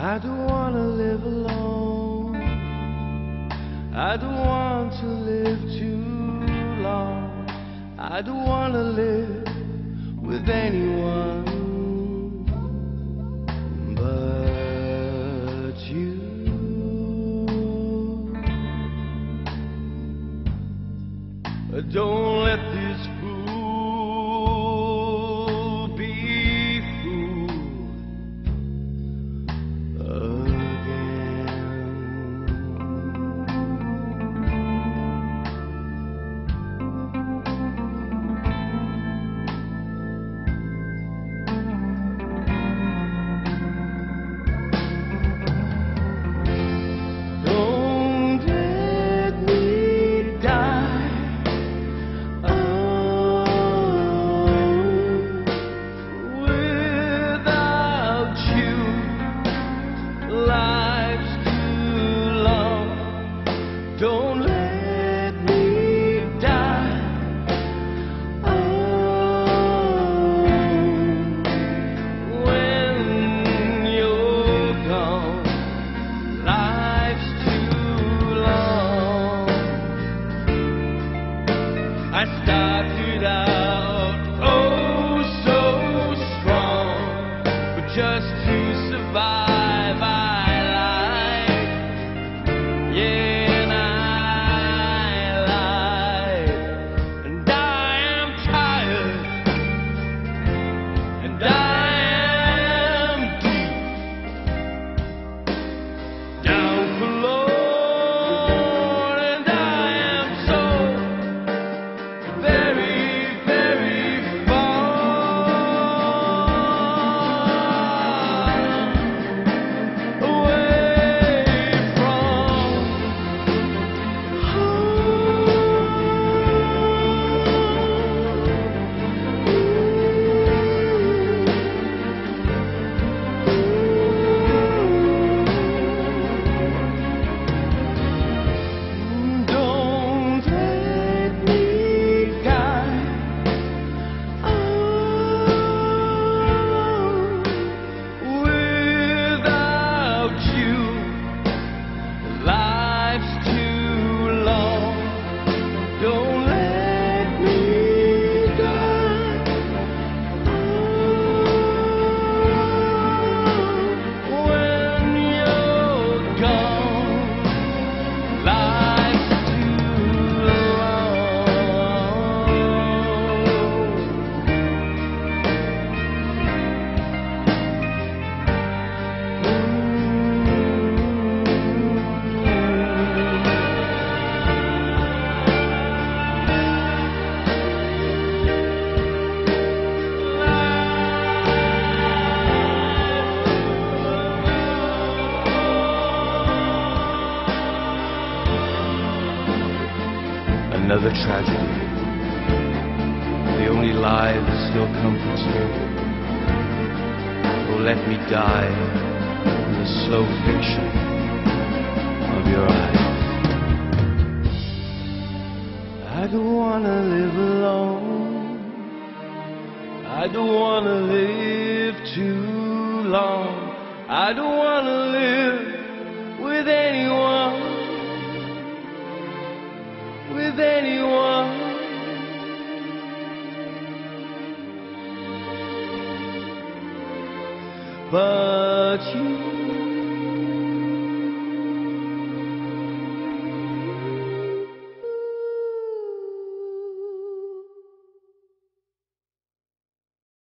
I don't want to live alone. I don't want to live too long. I don't want to live with anyone but you. Don't let this fool be fooled again. Don't let me die without you. Life's too long. Don't let me die when you're gone. Life's too long. I started out oh so strong, but just to survive I lied. Yeah, and I lied. And I am tired, and I am deep down forlorn, and I am so very, very far away from Don't let me die without you. Life's too long. Don't let me die when you're gone. Life's too Another tragedy. The only lie that still comforts me. Oh, let me die in the slow fiction of your eyes. I don't want to live alone. I don't want to live too long. I don't want to live with anyone. With anyone but you.